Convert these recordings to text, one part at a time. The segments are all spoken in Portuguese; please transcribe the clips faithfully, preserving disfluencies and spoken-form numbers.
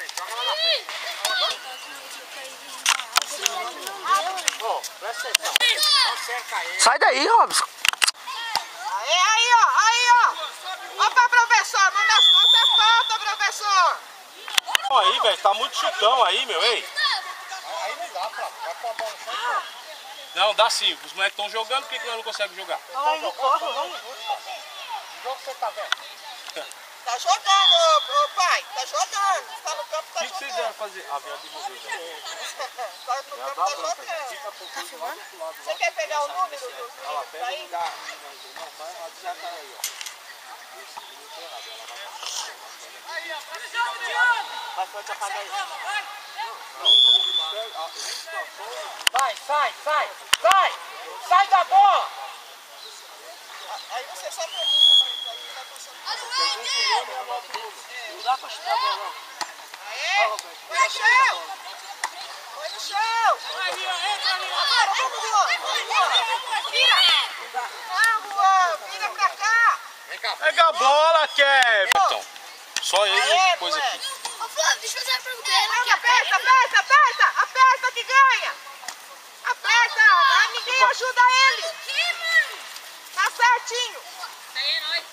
frente, joga lá na frente. Ô, presta atenção. Não cerca ele. Sai daí, Robson. Aí, aí, ó, aí, ó. Opa, professor, mas nas contas é falta, professor. Aí, velho, tá muito chutão aí, meu, ei. Aí não dá, Flávio. Vai pôr a bola no chão. Não, dá sim. Os moleques estão jogando, por que que nós não conseguimos jogar? Olha aí, corre, vamos. Que jogo você tá vendo? Tá jogando, ô, ô pai, tá jogando. Tá no campo, O tá que, que vocês jogando. devem fazer? Ah, vem a Bíblia. Tá no campo, tá jogando. Tá filmando? Você quer pegar o número do menino aí? Sai, sai, sai, sai! Sai da bola! Aí você só pergunta pra ele aí, tá passando. Não dá pra chutar a bola, não. Aê! Põe no chão! Põe no chão! Agora, vamos, Juan! Vira! Não, Juan! Vira pra cá! Vem cá. Pega a bola, Kevin. Só ele Aê, depois aqui. moleque! Ô, Flávio, deixa eu fazer uma pergunta. Não, aperta, aperta, aperta! Aperta que ganha! Aperta! Ah, ninguém ajuda ele! Que, mano? Tá certinho! Aí é nóis.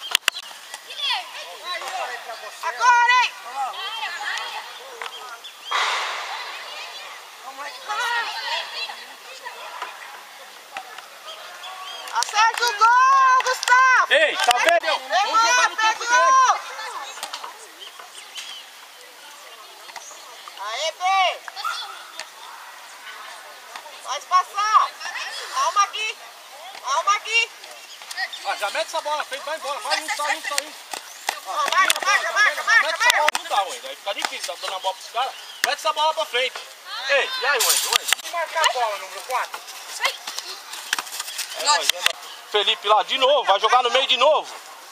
Agora, hein? Acerta o gol, Gustavo! Ei, tá vendo? Pegou, Vamos jogar no campo dele. pegou! Aê, B! Faz passar! Calma aqui! Calma aqui! Ah, já mete essa bola na frente, vai embora. Vai um, sai um, sai um. Ó, marca, marca, marca, marca, Mete essa bola, marca! não dá, Wendel. Aí fica difícil, tá dando a bola pros caras. Mete essa bola pra frente. Ei, e aí, Wendel? Wendel? Vamos marcar a bola, número quatro. É nóis, é nóis. Felipe lá, de novo, vai jogar no meio de novo.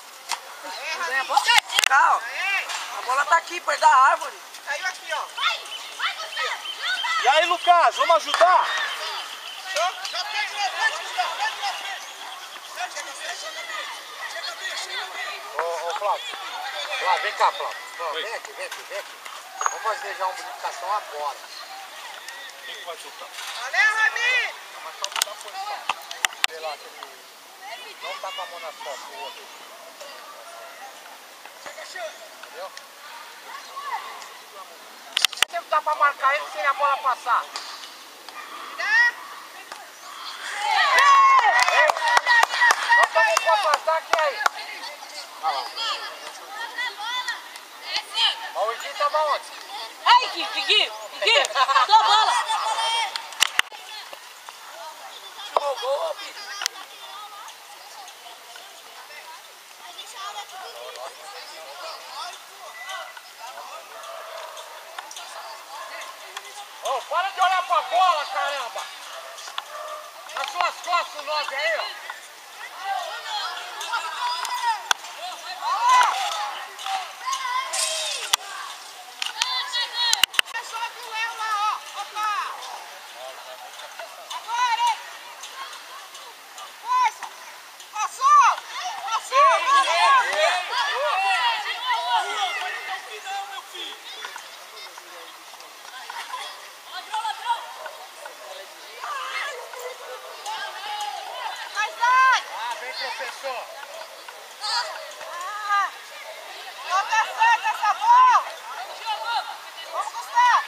Calma! A bola tá aqui, perto da árvore. Caiu aqui, ó! E aí, Lucas, vamos ajudar? Ô, ô, Flávio. Flávio, vem cá, Flávio. Flávio, vem aqui, vem aqui, vem aqui. Vamos fazer já uma bonificação agora. Quem que vai chutar? Valeu, Rami! Mas só mudar a posição. Vê lá que ele não tá com a mão nas costas, o outro. Entendeu? Você não dá pra marcar ele sem a bola passar. Ei, nós estamos com contra-ataque aí. Olha lá. Mas o Edinho tava onde? Ai, Gui, Gui, Gui, Gui, dá a bola. Jogou, filho. Ô, para de olhar pra bola, caramba! Nas suas costas, o nove aí, ó. Sobe o Léo lá, ó! Opa! Agora, hein? Força! Passou! Passou! Vai, vai! Ah, vem, professor. Ah, não tá certo essa bola! Vamos, Gustavo!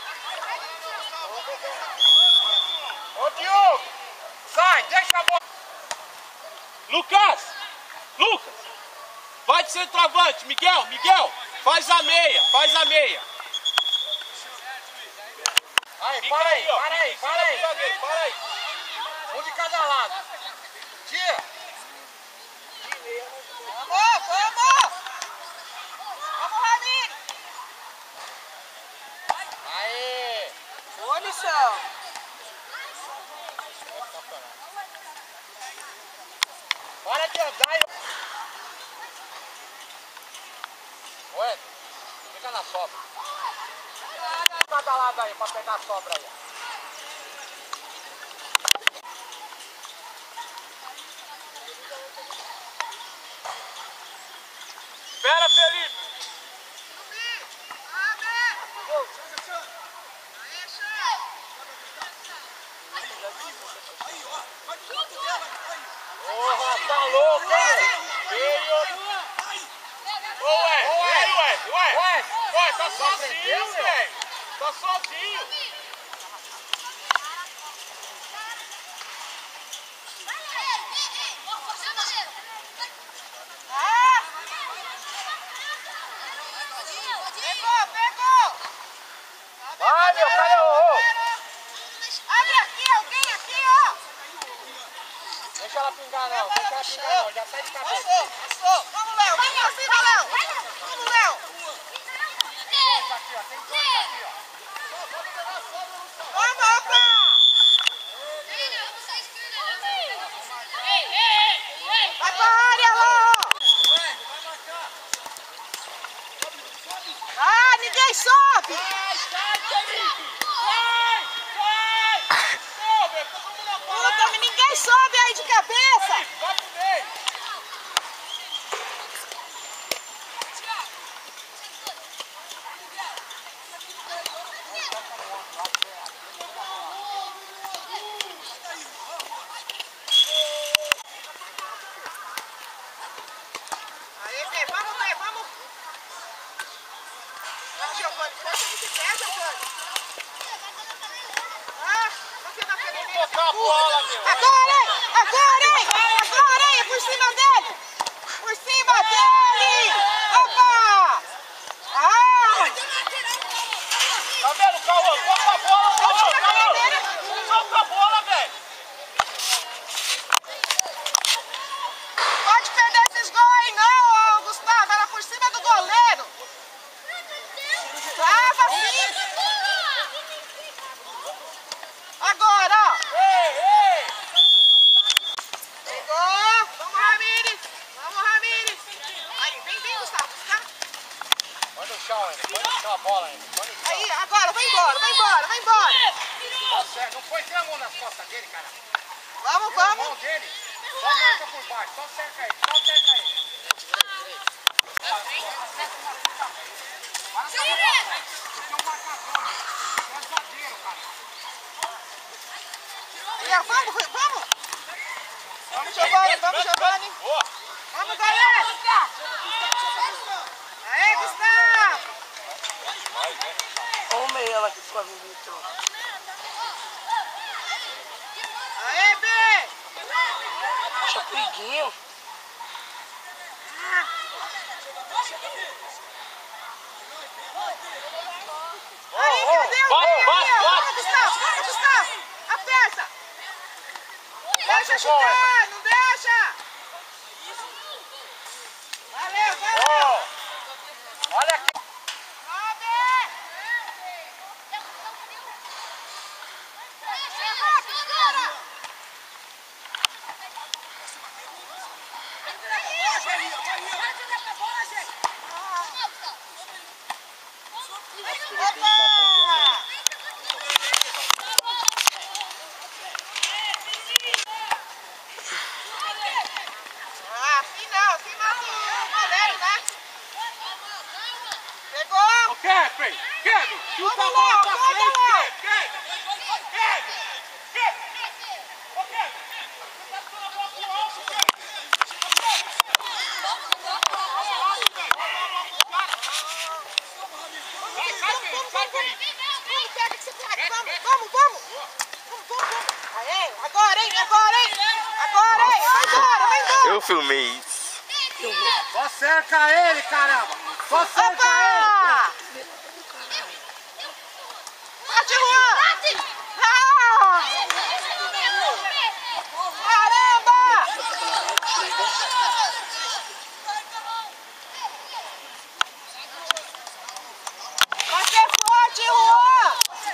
Ô, Diogo! Sai, deixa a bola. Lucas! Lucas! Vai de centroavante, Miguel, Miguel! Faz a meia, faz a meia. Aí, Fica para aí, ó. para aí, Fica para aí. em cima do zagueiro, para aí. Um de cada lado. Tira. Vamos, vamos! Vamos, Rami! Aê. Boa missão! Para de andar e... Ué, fica na sobra. Cada lado aí, pra pegar a sobra aí. Espera, Felipe! Rami! Ué, ué, tá sozinho, velho. Tá sozinho. Ah! Pegou, pegou! Vai, meu, cara, ô, ô. Abre aqui, alguém aqui, ó! Deixa ela pingar não, deixa ela pingar não, já sai de cabeça. Passou, passou! Vamos, Léo! Vem pra cima, Léo! Vamos, Léo! Aqui, ó, tem dois aqui, ó. Vamos, opa! Vai pra área, Lô! Ah, ninguém sobe! Sai, sai, Felipe. Sai, sai. Não, velho, todo mundo na Puta, parada. ninguém sobe aí de cabeça! Vai pro meio. Aí, Fê, vamos ver, vamos! Vamos, Giovanni, força de pé, Giovanni! Ah, você na frente dele, Tocar a bola, meu. agora, hein! Agora, hein! Agora, hein! Por cima dele! Por cima dele! Opa! Ah! Tá vendo, Cauã? Toca a bola, Cauã, Cauã. Solta a bola, velho. Pode perder esses gols aí não, ô, Gustavo! Era por cima do goleiro! Trava assim! Agora, ó! Ei, ei. Pegou! Vamos, Ramires! Vamos, Ramires! Aí, vem, vem, Gustavo! Tá? Põe no chão ainda, põe no chão a bola ainda, põe no chão. Aí, agora, vai embora, vai embora, vai embora! Tá certo, não põe a mão nas costas dele, cara. Vamos, Tira a vamos! mão dele, só marca por baixo, só cerca ele, só cerca ele. Para de marcar, você é um marcador, meu. Você é zagueiro, cara. Aí, vamos, vamos! Vamos, Giovanni, vamos, Giovanni! Boa. Vamos, galera! Aê, Gustavo! Olha o meio ela que ficou a Vitor. Aê, B! Chapiguinho. Aí, meu Deus! Bate, Aí, bate, aí, ó. bate. Vamos, Gustavo! Vamos, Gustavo! Aperta! Deixa chutar! Não deixa! Valeu, valeu! Ô, olha aqui. Sobe! É rápido, cara! Opa! Ah, assim não, assim mata o goleiro, né? Pegou! Ô, Kevin, Kevin, chuta a Vamos bola lá, pra vamos frente, lá. Kevin, Kevin, Kevin, ô, Kevin, você tá ficando a bola pro alto, Kevin. Vai, sai, Felipe, sai, Felipe. Vamos, pega esse plaque, vamos, vamos, vamos! Vamos, vamos, vamos! Aê, agora, hein, agora, hein! Agora, hein! Vai embora, vai embora! Eu filmei isso. Só cerca ele, caramba. Só cerca Opa! Bate, Juan! Ah! Caramba! Vai ser forte, Juan!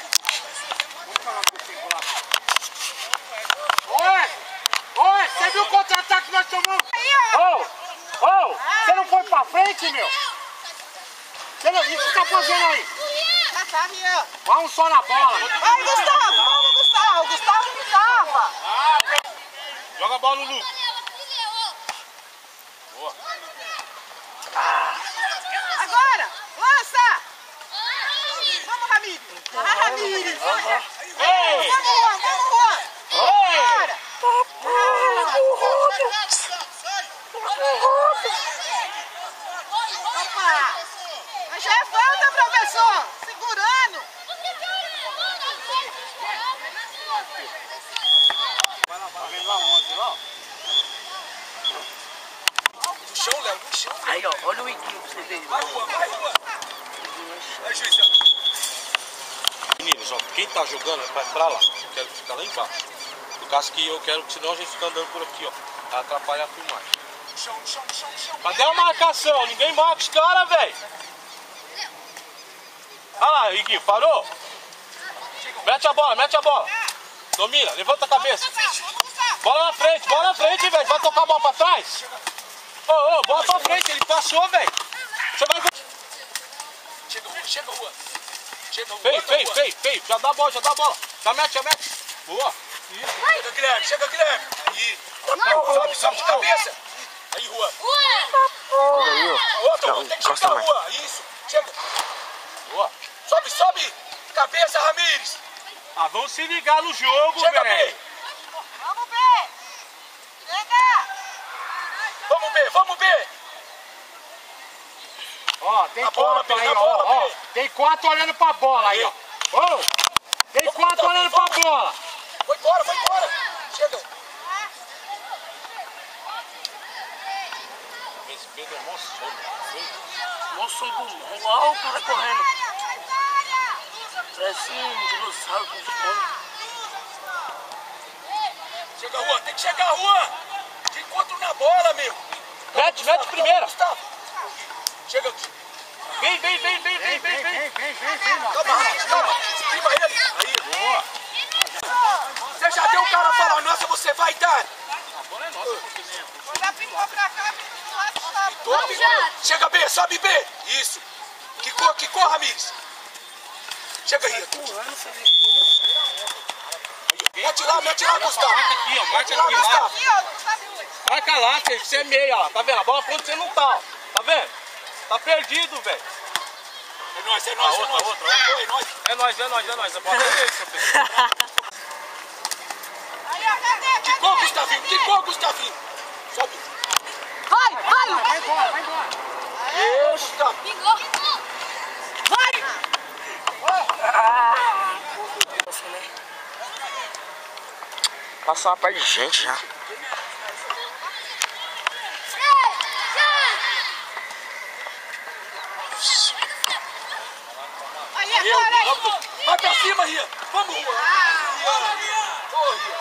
Oi! Oi! Você viu o contra-ataque que nós tomamos? Aí, ó! Ô! Ô! Você não foi pra frente, meu? Você não... O que você tá fazendo aí? Tá, tá, Rian. Dá um só na bola. Vai, Gustavo! Vamos, Gustavo! O Gustavo não tava! Ah, joga a bola no Lucas. Boa. Agora! Lança! Vamos, Ramires! Ah, Ramires! Ei! Vamos, Juan! Vamos, Juan! Ei! Bora! Opa! Vai Já é falta, professor! Segurando! Vai lá, vai lá onde, lá? No chão, Léo, no chão. Aí, ó, olha o iguinho pra você ver. Vai, rua, vai, rua. Aí, juizão. Meninos, ó, quem tá jogando vai pra lá. Eu quero ficar lá embaixo. Por causa que eu quero que senão a gente fica andando por aqui, ó. Pra atrapalhar a filmagem. Chão, chão, chão, chão. Cadê a marcação? Ninguém marca os caras, velho. Olha lá, Iguinho, parou? Mete a bola, mete a bola. Domina, levanta a cabeça. Bola na frente, bola na frente, velho. Vai tocar a bola pra trás. Ô, ô, bola pra frente, ele passou, velho. Você vai... Chega, rua, chega, rua. Chega, rua. Feio, feio, feio, feio. Já dá a bola, já dá a bola. Já mete, já mete. Boa. Isso. Chega, Guilherme, chega, Guilherme. Aí. Sobe, sobe de cabeça. Aí, rua. Outra, rua, tem que chegar, rua. Isso, chega. Boa. Sobe, sobe. Cabeça, Ramires. Ah, vamos se ligar no jogo, Chega, velho. B. Vamos, B! Chega! Vamos, B, vamos, B. Ó, tem A bola, quatro B, aí, a ó, bola, ó. B. Tem quatro olhando pra bola aí, ó. Ô, tem Vamos, quatro Davi, olhando pra vamos. bola. Foi embora, foi embora. Chega. Esse Pedro é mó sono. Mó som do mundo. Olha o cara correndo. Parece um dinossauro com fome. Chega, rua, tem que chegar, rua. Te encontro na bola, meu. Mete, mete primeira. Gustavo. Chega aqui. Vem, vem, vem, vem, vem, vem, vem. Vem, vem, vem, vem, mano. Calma, Ramires, calma. Prima ele. Aí, boa. Você já deu o cara a falar, nossa, você vai dar. A bola é nossa, professor. Quando já pingou pra cá, pingou lá, sobe. Top. Chega, B, sobe, B. Isso. Quicou, quicou, Ramires. Chega aí. Mete lá, mete lá, Gustavo. Marca aqui, ó. Marca Mete lá, aqui, lá. Gustavo. Aqui, ó, não sabe. Marca lá, você é meia, ó. Tá vendo? A bola pra onde você não tá, ó. Tá vendo? Tá perdido, velho. É nóis, é nóis, é outra, nóis. outra, outra. É nóis. É nóis, é nóis, é nóis. A bola é dele, professor. Aí, ó, cadê? Quicou, Cadê? Gustavinho, quicou, Gustavinho. Sobe. Vai, vai! Vai embora, vai embora. Ê, Gustavo. Pingou. Passou uma parte de gente já. Aí, Eu, agora, aí! vamos, vai pra cima, Ria. Vamos, Rua. Ô, Ria.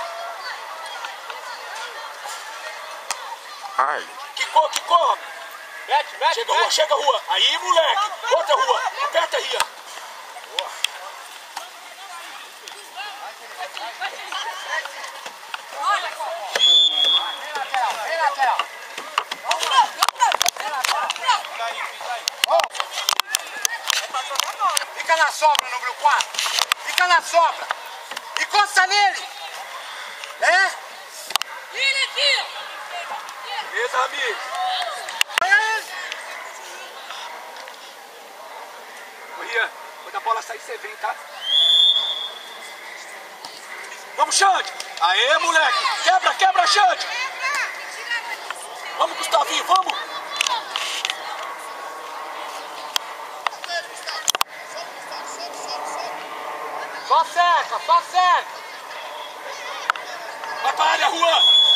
Ai. Quicou, quicou. Mete, mete, Chega, Rua, mete. chega, Rua. Aí, moleque. Outra, Rua. Aperta, Ria. Vem, lateral. Fica na sobra, número quatro. Fica na sobra. Encosta nele. É? Vira aqui. Beleza, Ramires. Ô, Ria, quando a bola sair, você vem, tá? Vamos, Xande. Aê, moleque. Quebra, quebra, Xande. Vamos, Gustavinho, vamos. Só cerca, só cerca. Vai pra área, Rua.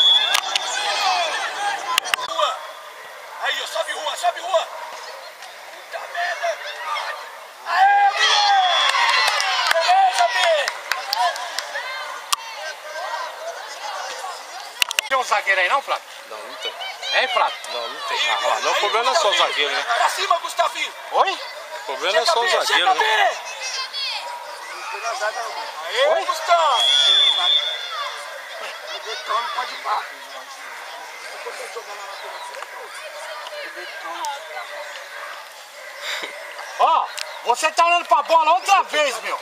Rua. Aí, ó, sobe, Rua, sobe, Rua. Puta merda. Aê, moleque. Beleza, B. Tem um zagueiro aí não, Flávio? Não, não tem. Hein, Flávio? Não, não tem. Ah, lá, não, o problema não é só o zagueiro, né? Pra cima, Gustavinho. Oi? O problema é só o Chega, B, zagueiro, chega, né? B. Aê, Gustavo. Então não pode ir pra. Ó, você tá olhando pra bola outra vez, meu.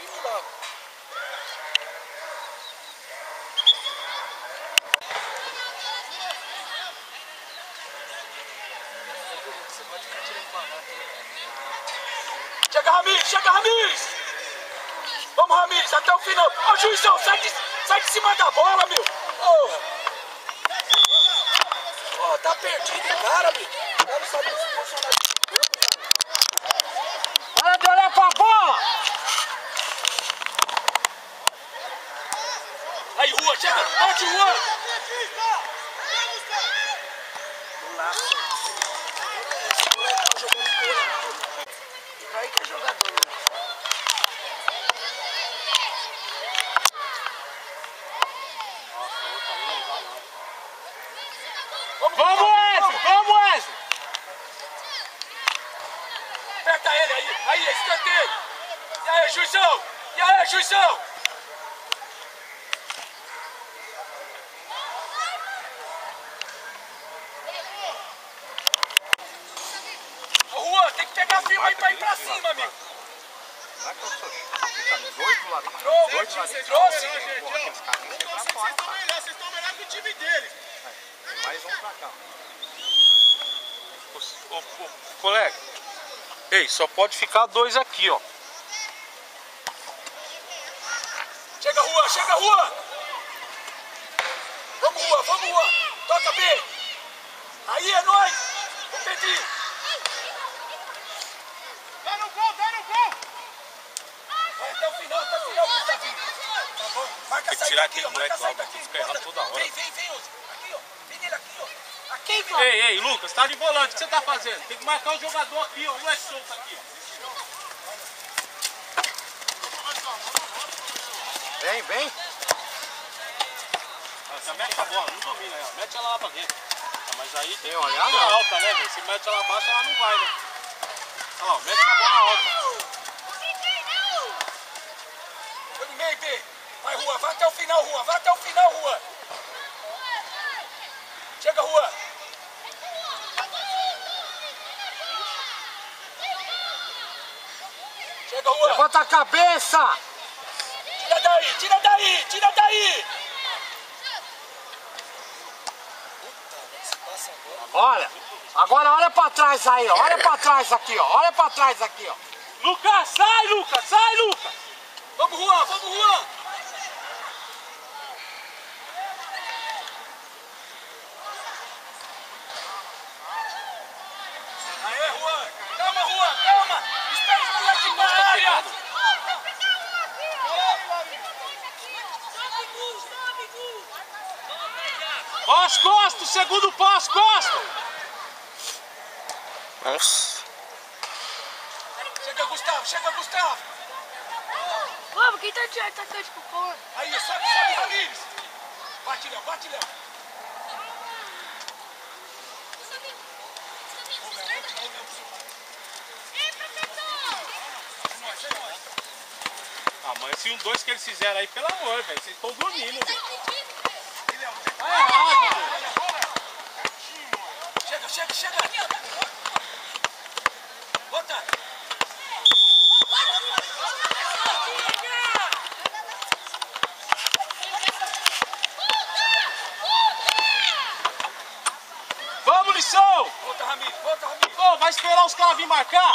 Chega, Ramires, chega, Ramires. Vamos, Ramires, até o final. Ô, juizão, sai de, sai de cima da bola, meu. Ô, oh, tá perdido, cara, meu. Eu não sabia se posicionar. dele, aí, aí, escanteio. E aí, juizão? E aí, juizão? Ô, Juan, tem que pegar a firma aí pra ir pra cima, amigo. Não é que eu sou chato, fica dois do lado. Trouxe, Dois do lado. você trouxe. Vocês estão melhor, vocês estão melhor que o time deles. Mais um pra cá. Ô, ô, colega, ei, só pode ficar dois aqui, ó. Chega, Juan, chega, Juan. Vamos, Juan, vamos, Juan. Toca bem. Aí é nóis. Vou pedir. Dá no gol, dá no gol. Vai até o final, até o final, Gustavinho. Tá bom? Marca a Tem que saída tirar aqui, aquele ó. Marca a moleque lá, saída vai aqui. ficar errando toda hora. Vem, vem, vem, Uzi. Aqui, ó. Vem nele aqui, ó. Aqui, Flávio. Ei, ei, Lucas, tá de volante, o que você tá fazendo? Tem que marcar o jogador aqui, ó. Um é solto aqui, ó. Vem, vem. Você mete a bola, não domina ela, mete ela lá pra dentro. Ah, mas aí Tem olhar, que não. alta, né, velho? Se mete ela abaixo, ela não vai, né? Olha lá, mete a bola alta. Foi no meio, B. Vai, Juan, vai até o final, Juan. Vai até o final, Juan. Chega, Juan. Chega, Juan. Levanta a cabeça. Tira daí, tira daí, tira daí. Olha, agora olha pra trás aí, ó. Olha pra trás aqui, ó. Olha pra trás aqui, ó. Lucas, sai, Lucas, sai, Lucas! Vamos, Juan, vamos, Juan. Aê, Juan. Calma, Juan, calma. Espera os moleques na área. Pós, Costa, segundo pós, Costa! Nossa. Chega, Gustavo, chega, Gustavo. Vamos, quem tá de atacante pro fora? Aí, sobe, sobe, Ramires. Bate, Léo, bate, Léo. Ah, mas esse um dois que eles fizeram aí, pelo amor, velho, vocês estão dormindo, velho. Tá errado, velho. Chega, chega, chega. Bota. Vamos, Lição! Volta, Ramires, volta, Ramires. Ô, vai esperar os caras vir marcar?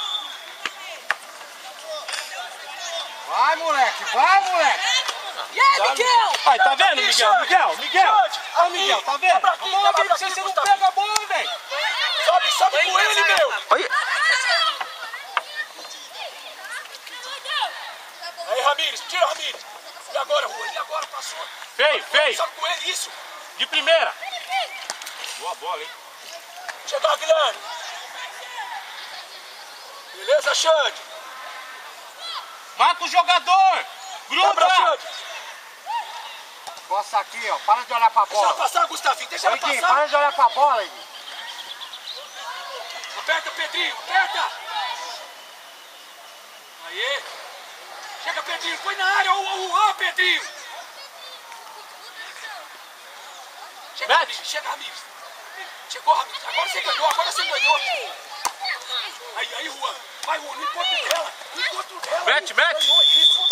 Vai, moleque. Vai, moleque. E aí, Miguel? Aí, tá vendo, Miguel? Miguel, Miguel! Ô, Miguel, tá vendo? Quebra aqui, Vamos lá, quebra velho, aqui, você não Gustavo. pega a bola, velho! Sobe, sobe com ele, meu. Olha. Aí, Ramires, tira, Ramires. E agora, Juan? E agora, passou? Feio, feio! Sobe com ele, isso. De primeira! Boa bola, hein? Chegou, Guilherme. Beleza, Xande? Marca o jogador! Quebra, Gruda! Xande. Costa aqui, ó. Para de olhar pra Deixa ela bola. passar, Gustavinho. Deixa ela Iguinho, passar. para de olhar pra bola, Iguinho. Aperta, Pedrinho, aperta! Aí! Chega, Pedrinho, põe na área o Juan, Pedrinho! Chega, Mete. Ramires, chega, Ramires! Chegou, Ramires, agora você ganhou, agora você ganhou! Aí, aí, Juan, vai, Juan, no encontro dela, no encontro dela! Mete, Juan, mete. ganhou isso!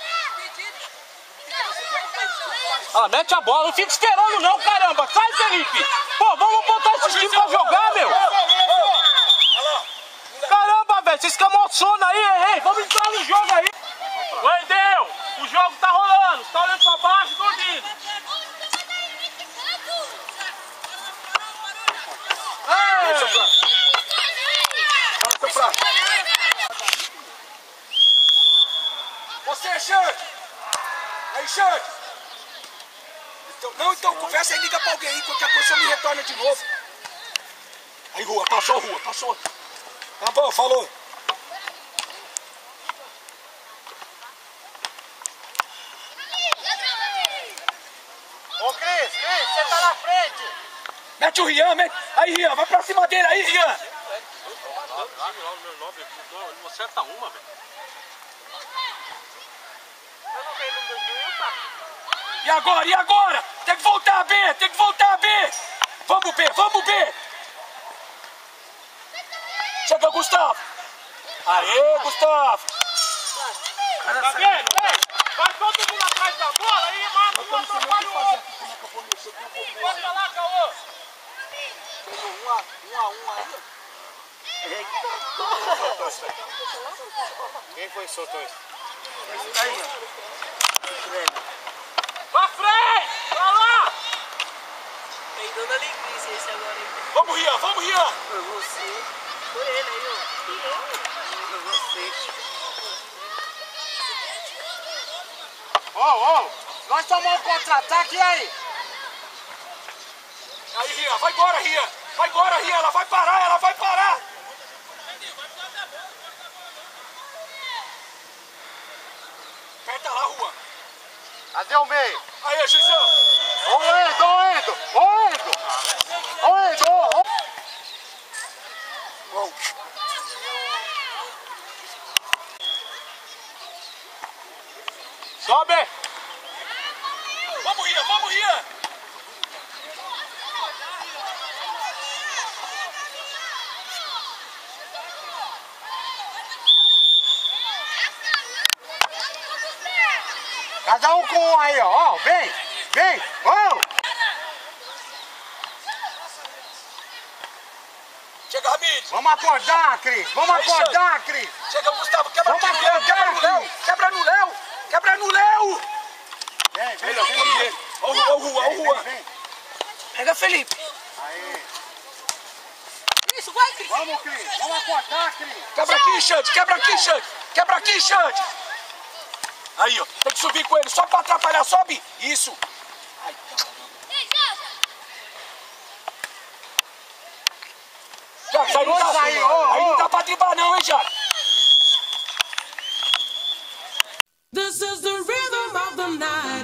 Ah, mete a bola, não fica esperando não, caramba! Sai, Felipe! Pô, vamos botar esse time pra jogar, meu! Caramba, velho, vocês ficam emocionando aí, ei, ei, vamos entrar no jogo aí! Wendel, o jogo tá rolando, você tá olhando pra baixo e dormindo! Você, Xande! Aí, Xande! Então, não, então, conversa aí, liga pra alguém aí, qualquer coisa você me retorna de novo. Aí, Rua, passou, Rua, passou. Tá bom, falou. Ô, Cris, Cris, você tá na frente. Mete o Rian, mete. Aí, Rian, vai pra cima dele, aí, Rian. time lá, o meu nome, ele não acerta uma, velho. Eu não veio no dois mil, pá. E agora? E agora? Tem que voltar, B! Tem que voltar, B! Vamos, B! Vamos, B! Chega, Gustavo! Aê, Gustavo! Tá vendo? Ei, vai todo mundo atrás da bola aí, mano. Um atrapalha o outro. Bota lá, Caô. Um a um, a um aí. Quem foi que soltou isso? Aí, ó. Pra frente! Pra lá! Tem dona linguiça esse agora aí. Vamos, Rian! Vamos, Rian! Foi você. Foi ele aí, ó. Foi você. Ô, ô, nós tomamos um contra-ataque, e aí? Aí, Rian! Vai embora, Rian! Vai embora, Rian! Ela vai parar! Ela vai parar! Aperta lá, Juan! Cadê o meio? Aí, Xizão! Ô, Endo, ô, Endo, ô, Endo! Ô, Endo, ô, ô! Sobe! Vamos, Rian! Vamos, Rian! Cada um com um aí, ó. Ó, vem, vem, ô! Chega, Ramires! Vamos acordar, Cris! Vamos acordar, Cris! Chega, Gustavo! Quebra Vamos aqui no Léo! Quebra no acordar, Léo! Quebra no Léo! Quebra no Léo! Vem, vem, Olha o vem, vem! Juan! Olha o Juan! Olha o Juan! Vem, Pega, Felipe. aí! Isso, vai, Cris. Vamos, Cris! Vamos acordar, Cris! Quebra aqui, Xande! Quebra aqui, Xande! Quebra aqui, Xande! Aí, ó. Tem que subir com ele só pra atrapalhar. Sobe! Isso! Ai, Jacques, aí não dá, Aí, ó, aí não ó. dá pra driblar não, hein, Jacques? This is the rhythm of the night.